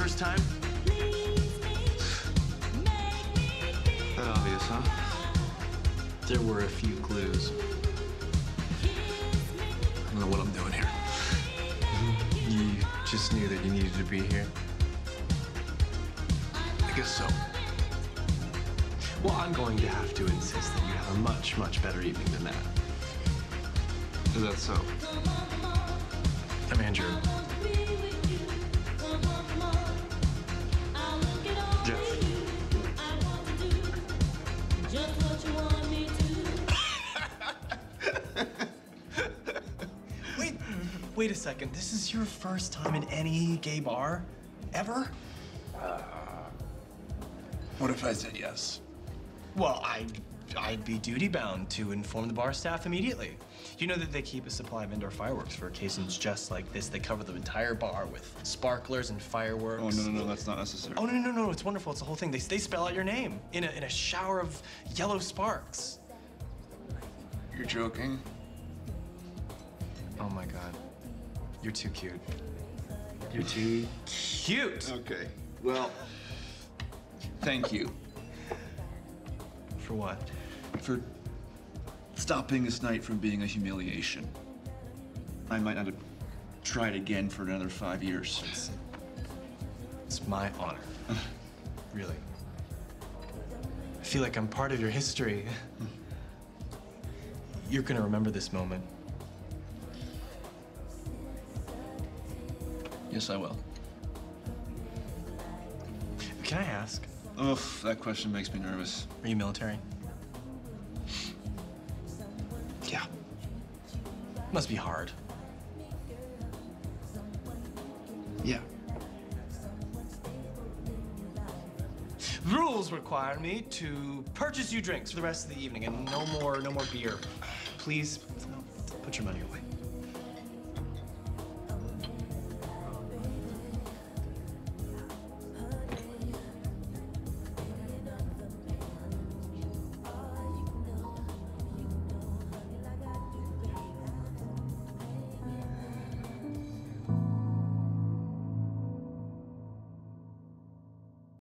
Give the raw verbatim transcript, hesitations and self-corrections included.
first time? That obvious, huh? There were a few clues. I don't know what I'm doing here. You just knew that you needed to be here? I guess so. Well, I'm going to have to insist that you have a much, much better evening than that. Is that so? I'm Andrew. Jeff. Wait, wait a second. This is your first time in any gay bar? Ever? Uh, what if I said yes? Well, I'd, I'd be duty-bound to inform the bar staff immediately. You know that they keep a supply of indoor fireworks for occasions just like this. They cover the entire bar with sparklers and fireworks. Oh, no, no, no, that's not necessary. Oh, no, no, no, no, it's wonderful. It's the whole thing. They, they spell out your name in a, in a shower of yellow sparks. You're joking? Oh, my God. You're too cute. You're too cute. Okay, well, thank you. For what? For stopping this night from being a humiliation. I might not have tried again for another five years. It's, it's my honor. Really. I feel like I'm part of your history. You're gonna remember this moment. Yes, I will. Can I ask? Ugh, that question makes me nervous. Are you military? Yeah. Must be hard. Yeah. Rules require me to purchase you drinks for the rest of the evening, and no more, no more beer. Please, put your money away.